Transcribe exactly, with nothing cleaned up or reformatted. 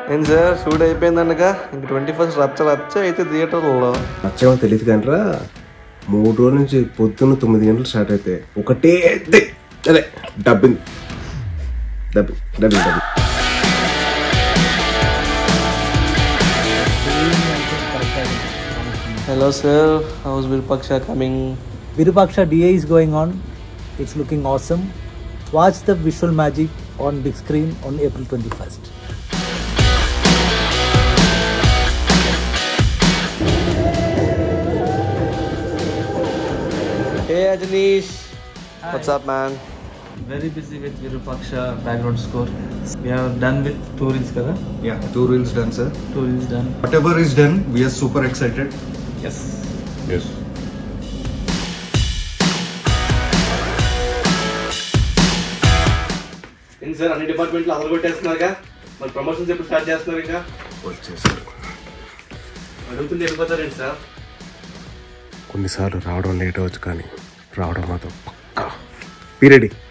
ఏం sir shoot అయిపోయిందనక ఇంక twenty first రచ్చ రచ్చ అయితే థియేటర్లో రచ్చేమో తెలియదు కానీ మూడు రోజుల నుంచి పొద్దున్న తొమ్మిది గంటలు స్టార్ట్ అయితే ఒకటే అదే dubbing dubbing dubbing dubbing Hello sir, how's Virupaksha coming? Virupaksha D A is going on. It's looking awesome. Watch the visual magic on big screen on April twenty-first. Hey Ajanish, hi. What's up man? Very busy with Virupaksha background score. We have done with two reels, kada? Yeah, two reels done, sir. Two reels done. Whatever is done, we are super excited. Yes. Yes. ఏం sir అన్ని డిపార్ట్మెంట్లు అదలు కొట్టేస్తున్నారుగా మరి promotions ఎప్పుడు start చేస్తున్నారు ఇంకా వచ్చేసారు అడుగుతుంటే వెళ్ళిపోతారేంటి sir కొన్నిసార్లు రావడం లేట్ అవచ్చు కానీ రావడం మాత్రం పక్కా. Be ready.